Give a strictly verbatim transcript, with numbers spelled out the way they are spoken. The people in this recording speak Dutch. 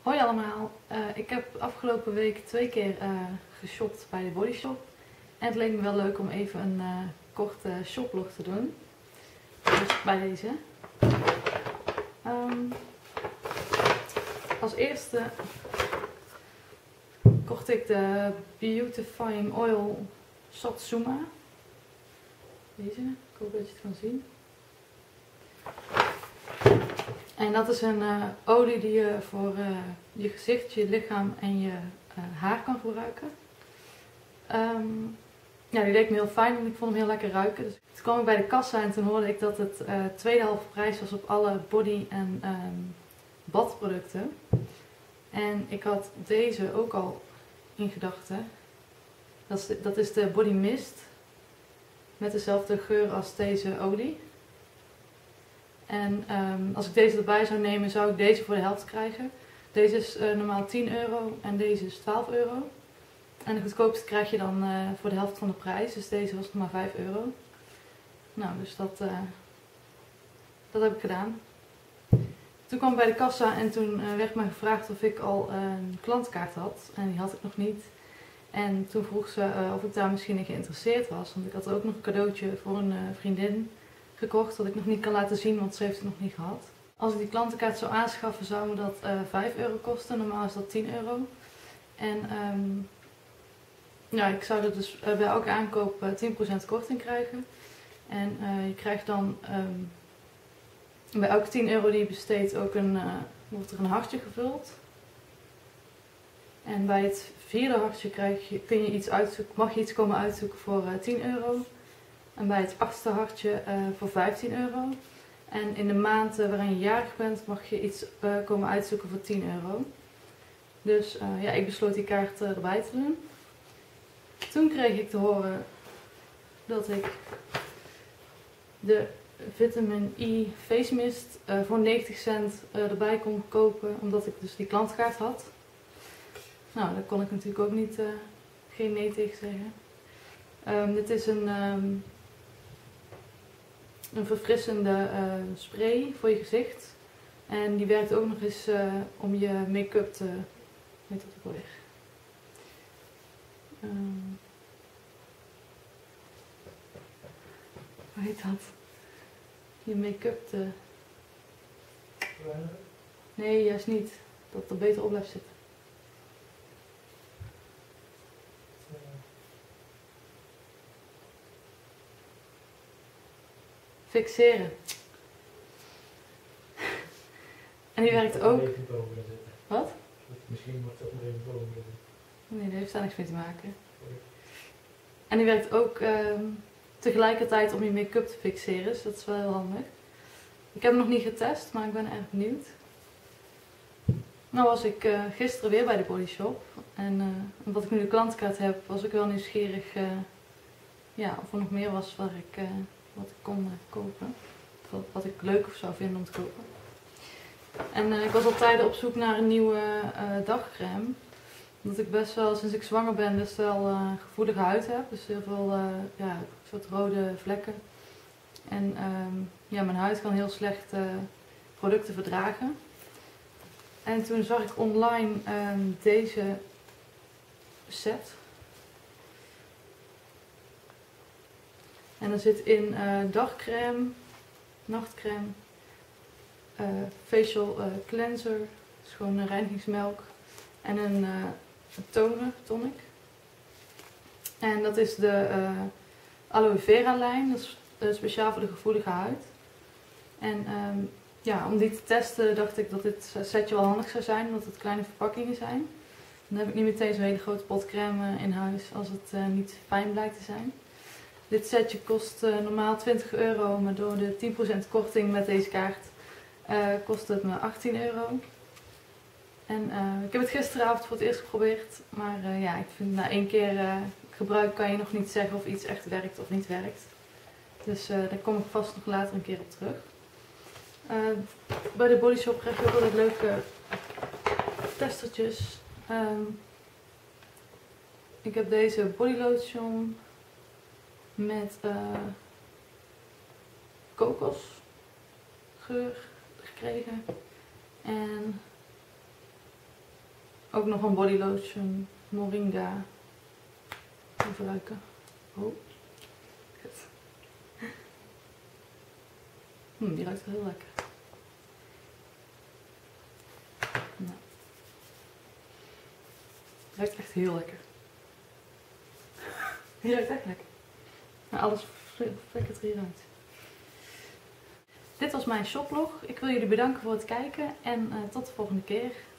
Hoi allemaal, uh, ik heb afgelopen week twee keer uh, geshopt bij de Body Shop. En het leek me wel leuk om even een uh, korte shoplog te doen. Dus bij deze. Um, als eerste kocht ik de Beautifying Oil Satsuma. Deze, ik hoop dat je het kan zien. En dat is een uh, olie die je voor uh, je gezicht, je lichaam en je uh, haar kan gebruiken. Um, ja, die leek me heel fijn en ik vond hem heel lekker ruiken. Dus toen kwam ik bij de kassa en toen hoorde ik dat het uh, tweede halve prijs was op alle body- en um, badproducten. En ik had deze ook al in gedachten. Dat is de, dat is de Body Mist. Met dezelfde geur als deze olie. En um, als ik deze erbij zou nemen, zou ik deze voor de helft krijgen. Deze is uh, normaal tien euro en deze is twaalf euro. En de goedkoopste krijg je dan uh, voor de helft van de prijs. Dus deze was nog maar vijf euro. Nou, dus dat, uh, dat heb ik gedaan. Toen kwam ik bij de kassa en toen uh, werd me gevraagd of ik al uh, een klantkaart had. En die had ik nog niet. En toen vroeg ze uh, of ik daar misschien in geïnteresseerd was. Want ik had ook nog een cadeautje voor een uh, vriendin gekocht dat ik nog niet kan laten zien, want ze heeft het nog niet gehad. Als ik die klantenkaart zou aanschaffen, zou me dat uh, vijf euro kosten. Normaal is dat tien euro. En um, ja, ik zou er dus uh, bij elke aankoop uh, tien procent korting krijgen. En uh, je krijgt dan um, bij elke tien euro die je besteedt ook een, uh, wordt er een hartje gevuld. En bij het vierde hartje krijg je, kun je iets uitzoeken, mag je iets komen uitzoeken voor uh, tien euro. En bij het achtste hartje uh, voor vijftien euro. En in de maand uh, waarin je jarig bent mag je iets uh, komen uitzoeken voor tien euro. Dus uh, ja, ik besloot die kaart uh, erbij te doen. Toen kreeg ik te horen dat ik de Vitamin E Face Mist uh, voor negentig cent uh, erbij kon kopen. Omdat ik dus die klantkaart had. Nou, daar kon ik natuurlijk ook niet, uh, geen nee tegen zeggen. Um, dit is een... Um, Een verfrissende uh, spray voor je gezicht. En die werkt ook nog eens uh, om je make-up te... Weet dat ook alweer. Um, hoe heet dat? Je make-up te... Nee, juist niet. Dat het er beter op blijft zitten. Fixeren. En die werkt ook. Wat? Misschien wordt dat nog even boven zitten. Nee, daar heeft daar niks mee te maken. En die werkt ook uh, tegelijkertijd om je make-up te fixeren, dus dat is wel heel handig. Ik heb hem nog niet getest, maar ik ben erg benieuwd. Nou was ik uh, gisteren weer bij de Body Shop. En uh, omdat ik nu de klantkaart heb, was ik wel nieuwsgierig uh, ja, of er nog meer was waar ik... Uh, wat ik kon uh, kopen. Wat, wat ik leuk of zou vinden om te kopen. En uh, ik was al tijden op zoek naar een nieuwe uh, dagcreme. Omdat ik best wel, sinds ik zwanger ben, best wel uh, gevoelige huid heb. Dus heel veel uh, ja, soort rode vlekken. En um, ja, mijn huid kan heel slecht uh, producten verdragen. En toen zag ik online um, deze set. En er zit in uh, dagcrème, nachtcrème, uh, facial uh, cleanser, dus gewoon een reinigingsmelk en een, uh, een toner, tonic. En dat is de uh, aloe vera lijn, dat is uh, speciaal voor de gevoelige huid. En um, ja, om die te testen dacht ik dat dit setje wel handig zou zijn, omdat het kleine verpakkingen zijn. Dan heb ik niet meteen zo'n hele grote pot crème in huis als het uh, niet fijn blijkt te zijn. Dit setje kost uh, normaal twintig euro, maar door de tien procent korting met deze kaart uh, kost het me achttien euro. En uh, ik heb het gisteravond voor het eerst geprobeerd, maar uh, ja, ik vind na één keer uh, gebruik kan je nog niet zeggen of iets echt werkt of niet werkt. Dus uh, daar kom ik vast nog later een keer op terug. Uh, bij de Body Shop krijg je ook altijd leuke testertjes. Um, ik heb deze body lotion met uh, kokosgeur gekregen. En Ook nog een body lotion, moringa. Even ruiken. Oh. Kut. Hm, die ruikt wel heel lekker. Nou. Die ruikt echt heel lekker. Die ruikt echt lekker. Nou, alles flikkert er hieruit. Dit was mijn shoplog. Ik wil jullie bedanken voor het kijken en uh, tot de volgende keer.